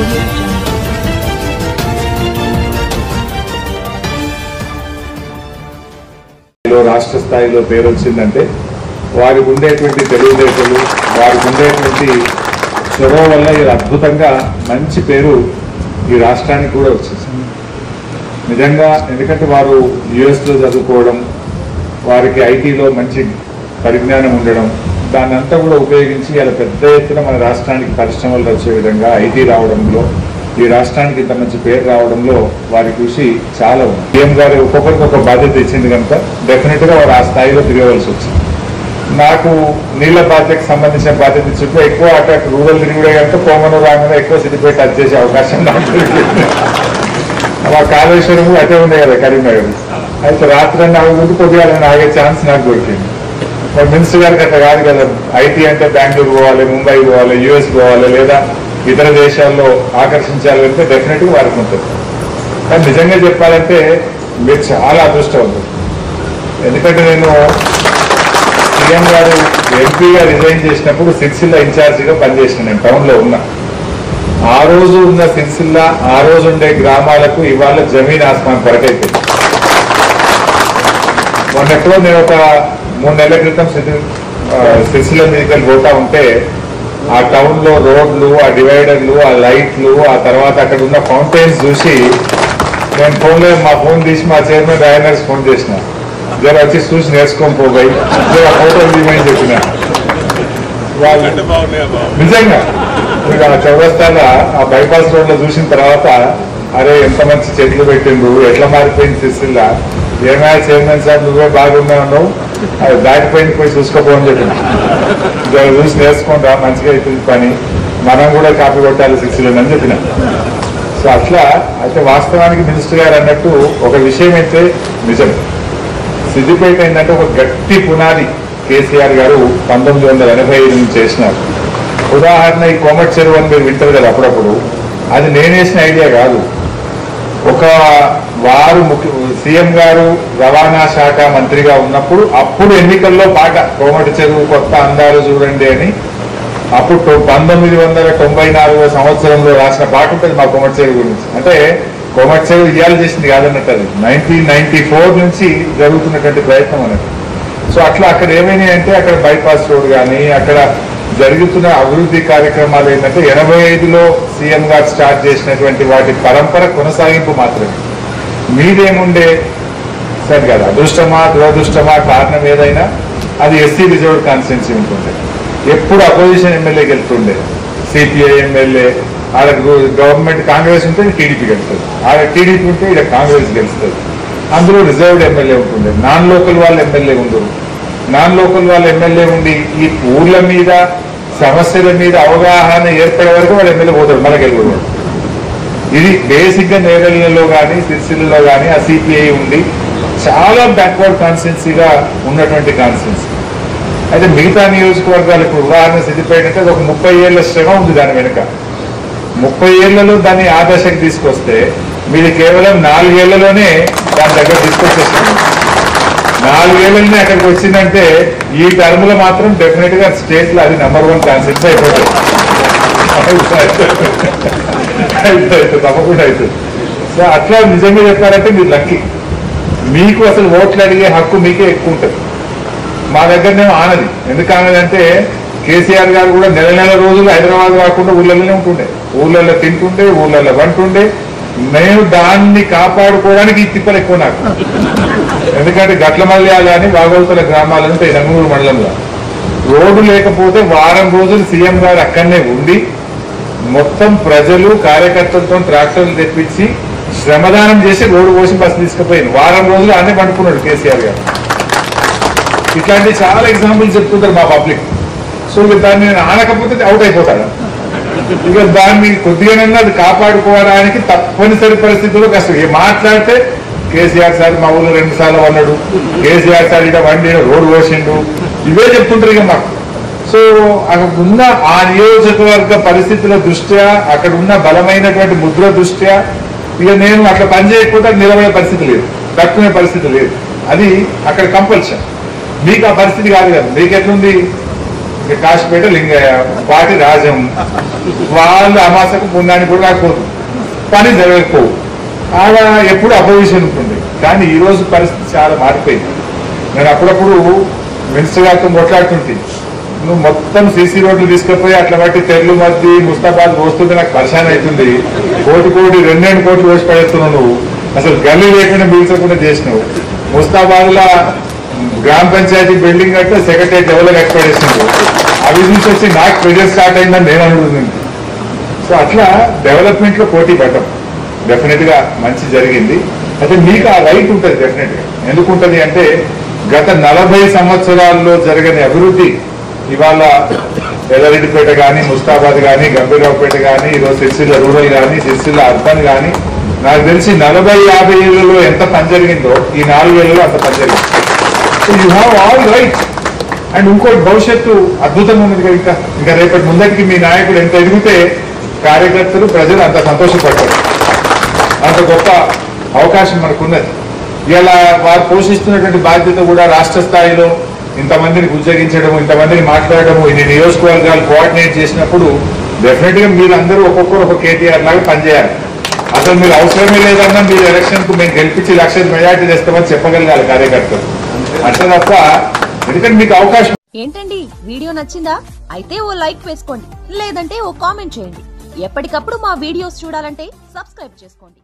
రాష్ట్ర స్థాయిలో పేరు వచ్చిందంటే వారికి ఉండేటువంటి తెలివితేటలు, వారికి ఉండేటువంటి చొరవ వల్ల ఇది అద్భుతంగా మంచి పేరు ఈ రాష్ట్రానికి కూడా వచ్చేసింది నిజంగా. ఎందుకంటే వారు యుఎస్లో చదువుకోవడం, వారికి ఐటీలో మంచి పరిజ్ఞానం ఉండడం, దాన్ని అంతా కూడా ఉపయోగించి ఇలా పెద్ద ఎత్తున మన రాష్ట్రానికి పరిశ్రమలు వచ్చే విధంగా ఐటీ రావడంలో, ఈ రాష్ట్రానికి ఇంత మంచి పేరు రావడంలో వారి కృషి చాలా ఉంది. సీఎం గారు ఒక్కొక్కరికి ఒక బాధ్యత ఇచ్చింది కనుక డెఫినెట్గా వారు ఆ స్థాయిలో తిరగవలసి వచ్చింది. నాకు నీళ్ల బాధ్యతకు సంబంధించిన బాధ్యత ఇచ్చుంటే ఎక్కువ అటు రూరల్ తిరిగితే కనుక కోమను రాగానే ఎక్కువ సిద్దిపేట వచ్చేసే అవకాశం నాకు దొరికింది. మా కాళేశ్వరం అటే ఉంది కదా కరీంనగర్, అయితే రాత్రి ఆగుతుంటే కొద్దిగా ఆగే ఛాన్స్ నాకు దొరికింది. మరి మినిస్టర్ గారికి అట్లా కాదు కదా, ఐటీ అంటే బెంగళూరు పోవాలి, ముంబై పోవాలి, యుఎస్ పోవాలి, లేదా ఇతర దేశాల్లో ఆకర్షించాలంటే డెఫినెట్గా వారికి ఉంటుంది. కానీ నిజంగా చెప్పాలంటే మీరు చాలా అదృష్టవంతులు. ఎందుకంటే నేను సీఎం గారు ఎంపీగా రిజైన్ చేసినప్పుడు సిరిసిల్ల ఇన్ఛార్జిగా పనిచేసిన నేను టౌన్లో ఉన్నా. ఆ రోజు ఉన్న సిరిసిల్ల, ఆ రోజు ఉండే గ్రామాలకు ఇవాళ జమీన్ ఆస్మాన్ పరకైపోయింది. మొన్నెప్పుడో నేను ఒక 3 నెలల క్రితం సిరిసిల్ల మీదకి పోతా ఉంటే ఆ టౌన్ లో రోడ్లు, ఆ డివైడర్లు, ఆ లైట్లు, ఆ తర్వాత అక్కడ ఉన్న ఫౌంటైన్స్ చూసి నేను ఫోన్లో మా ఫోన్ తీసి మా చైర్మన్ రాయనర్స్ ఫోన్ చేసిన, జర వచ్చి చూసి నేర్చుకొని పోయి జర ఫోటోలు తీయమని చెప్పిన. వాళ్ళు నిజంగా ఆ చౌరస్తాలో ఆ బైపాస్ రోడ్ లో చూసిన తర్వాత అరే ఎంత మంచి చెట్లు పెట్టిండు, ఎట్లా మారిపోయింది సిరిసిల్ల, ఏమైనా చైర్మన్ సార్ నువ్వే బాగున్నావు, అది దాటిపోయింది పోయి చూసుకోపోని చెప్పిన. చూసి నేర్చుకుంటా మంచిగా అవుతుంది పని, మనం కూడా కాపీ కొట్టాలి సిరిసిల్లని అని చెప్పిన. సో అట్లా అయితే వాస్తవానికి మినిస్టర్ గారు అన్నట్టు ఒక విషయం అయితే నిజం, సిద్దిపేట ఏంటంటే ఒక గట్టి పునాది కేసీఆర్ గారు 1985 నుంచి చేసినారు. ఉదాహరణ ఈ కోమటి చెరువు అని మీరు వింటారు కదా అప్పుడప్పుడు, అది నేను వేసిన ఐడియా కాదు. ఒక వారు సీఎం గారు రవాణా శాఖ మంత్రిగా ఉన్నప్పుడు అప్పుడు ఎన్నికల్లో పాట కోమటి చెరువు కొత్త అందాలు చూడండి అని అప్పుడు 1994 సంవత్సరంలో రాసిన పాట ఉంటుంది మా కోమటి చెరువు గురించి. అంటే కోమటి చెరువు ఇయ్యాలు చేసింది కాదన్నట్టు, అది 1994 నుంచి జరుగుతున్నటువంటి ప్రయత్నం అన్నట్టు. సో అట్లా అక్కడ ఏమైనా అంటే అక్కడ బైపాస్ రోడ్ కానీ అక్కడ జరుగుతున్న అభివృద్ధి కార్యక్రమాలు ఏంటంటే 85లో సీఎం గారు స్టార్ట్ చేసినటువంటి వాటి పరంపర కొనసాగింపు మాత్రమే. మీదేముండే సరే కదా, అదృష్టమా దురదృష్టమా కారణం ఏదైనా అది ఎస్సీ రిజర్వ్డ్ కాన్స్టిట్యున్సీ ఉంటుంది. ఎప్పుడు అపోజిషన్ ఎమ్మెల్యే గెలుతుండే, సిపిఐ ఎమ్మెల్యే, ఆడ గవర్నమెంట్ కాంగ్రెస్ ఉంటే టీడీపీ గెలుస్తుంది, ఆడ టీడీపీ ఉంటే ఇక్కడ కాంగ్రెస్ గెలుస్తుంది. అందులో రిజర్వ్డ్ ఎమ్మెల్యే ఉంటుంది, నాన్ లోకల్ వాళ్ళ ఎమ్మెల్యే ఉండరు. నాన్ లోకల్ వాళ్ళ ఎమ్మెల్యే ఉండి ఈ ఊర్ల మీద సమస్యల మీద అవగాహన ఏర్పడే వరకు వాడు ఎమ్మెల్యే పోతాడు, మన గెలుగుతాడు. ఇది బేసిక్ గా నేరళ్లలో కానీ సిరిసిల్లలో కానీ ఆ సిపిఐ ఉండి చాలా బ్యాక్వర్డ్ కాన్స్టిట్యున్సీగా ఉన్నటువంటి కాన్స్టిట్యున్సీ. అయితే మిగతా నియోజకవర్గాలు ఇప్పుడు ఉదాహరణ సిద్దిపేట అంటే ఒక 30 ఏళ్ల శ్రమ ఉంది దాని వెనుక. 30 ఏళ్లలో దాన్ని ఆ దశకు తీసుకొస్తే మీరు కేవలం 4 ఏళ్లలోనే దాని దగ్గర తీసుకొచ్చేస్తుంది. 4 ఏళ్ళనే అక్కడికి వచ్చిందంటే ఈ టర్మ్ లో మాత్రం డెఫినెట్ గా స్టేట్ లో అది నెంబర్ 1 కాన్సెప్ట్ అయిపోతుంది. తప్పకుండా అవుతుంది. సో అట్లా నిజంగా చెప్పారంటే మీరు లక్కీ, మీకు అసలు ఓట్లు అడిగే హక్కు మీకే ఎక్కువ ఉంటుంది. మా దగ్గరనేమో ఆనది. ఎందుకు ఆనదంటే కేసీఆర్ గారు కూడా నెల రోజులు హైదరాబాద్ కాకుండా ఊళ్ళలోనే ఉంటుండే, ఊళ్ళల్లో తింటుండే, ఊళ్ళల్లో వంటుండే. నేను దాన్ని కాపాడుకోవడానికి ఈ తిప్పలు ఎక్కువ నాకు. ఎందుకంటే గట్లమల్లియా కానీ వాగవతల గ్రామాలు ఉంటాయి నంగూరు మండలంలో, రోడ్డు లేకపోతే వారం రోజులు సీఎం గారు అక్కడనే ఉండి మొత్తం ప్రజలు కార్యకర్తలతో ట్రాక్టర్లు తెప్పించి శ్రమదానం చేసి రోడ్డు పోసి బస్సు తీసుకుపోయింది. వారం రోజులు అన్నీ పండుకున్నాడు కేసీఆర్ గారు. ఇట్లాంటి చాలా ఎగ్జాంపుల్స్ చెప్తుంటారు మా పబ్లిక్. సో దాన్ని నేను ఆనకపోతే అవుట్ అయిపోతాడు. ఇక దాన్ని కొద్దిగానన్నా అది కాపాడుకోవడానికి తప్పనిసరి పరిస్థితుల్లో కష్టం. మాట్లాడితే కేసీఆర్ సార్ మా ఊళ్ళో 2 సార్లు వన్నాడు, కేసీఆర్ సార్ ఇక వండి రోడ్డు పోసిండు, ఇవే చెప్తుంటారు ఇక మాకు. సో అక్కడ ఉన్న ఆ నియోజకవర్గ పరిస్థితుల దృష్ట్యా, అక్కడ ఉన్న బలమైనటువంటి ముద్ర దృష్ట్యా ఇక నేను అట్లా పనిచేయకపోతే నిలబడే పరిస్థితి లేదు, తట్టుకునే పరిస్థితి లేదు. అది అక్కడ కంపల్షన్. మీకు ఆ పరిస్థితి కాదు కదా. మీకు ఎట్లుంది, ఇక కాశీపేట లింగయ్య, పాటి రాజం, వాళ్ళు అమాసకు పుణ్యానికి కూడా రాకపోదు, పని జరగకపోవు. ఆడ ఎప్పుడు అపోజిషన్ ఉంటుంది. కానీ ఈ రోజు పరిస్థితి చాలా మారిపోయింది. నేను అప్పుడప్పుడు మినిస్టర్ గారితో కొట్లాడుతుంటే, నువ్వు మొత్తం సీసీ రోడ్లు తీసుకుపోయి అట్లా బట్టి తెర్లు మధ్య ముస్తాబాద్ పోస్తుంటే నాకు పరిశాన్ అవుతుంది. కోటి 2 కోట్లు వేసి పడేస్తున్నావు నువ్వు. అసలు గల్లీ లేకుండా పీల్చకుండా చేసినావు. ముస్తాబాద్ లా గ్రామ పంచాయతీ బిల్డింగ్ కట్టే సెక్రటరీ లెవెల్ కట్టపడేసినావు. అవి నుంచి వచ్చి నాకు ప్రెజర్ స్టార్ట్ అయిందని నేను అనుకుంటుంది. సో అట్లా డెవలప్మెంట్ లో పోటీ పడ్డం డెఫినెట్ గా మంచి జరిగింది. అయితే మీకు ఆ రైట్ ఉంటుంది డెఫినెట్ గా. ఎందుకుంటది అంటే గత 40 సంవత్సరాల్లో జరగని అభివృద్ధి ఇవాళ ఎల్లారెడ్డిపేట కానీ, ముస్తాబాద్ కానీ, గంభీరావుపేట కానీ, ఈరోజు సిరిసిల్ల రూరల్ కానీ, సిరిసిల్ల అర్బన్ కానీ, నాకు తెలిసి 40-50 ఏళ్లలో ఎంత పని జరిగిందో ఈ 4 ఏళ్లలో అంత పని జరిగింది. So you have all right. And ఇంకోటి భవిష్యత్తు అద్భుతంగా ఉన్నది కదా. ఇంకా రేపటి ముందటికి మీ నాయకుడు ఎంత ఎదిగితే కార్యకర్తలు ప్రజలు అంత సంతోషపడతారు. అంత గొప్ప అవకాశం మనకున్నది. ఇలా వారు పోషిస్తున్నటువంటి బాధ్యత కూడా రాష్ట్ర స్థాయిలో ఇంతమందిని ఉద్యోగించడము, ఇంతమందిని మాట్లాడడము, ఇన్ని నియోజకవర్గాలు కోఆర్డినేట్ చేసినప్పుడు డెఫినెట్ గా మీరందరూ ఒక్కొక్కరు ఒక కేటీఆర్ లాగా పనిచేయాలి. అసలు మీరు అవసరమే లేదన్నా మీరు ఎలక్షన్ కు మేము గెలిపించి 1,00,000 మెజార్టీ తెస్తామని చెప్పగలగాలి కార్యకర్తలు. అంటే తప్ప ఎందుకంటే మీకు అవకాశం. ఏంటండి వీడియో నచ్చిందా? అయితే ఓ లైక్ వేసుకోండి, లేదంటే ఓ కామెంట్ చేయండి. ఎప్పటికప్పుడు మా వీడియోస్ చూడాలంటే సబ్స్క్రైబ్ చేసుకోండి.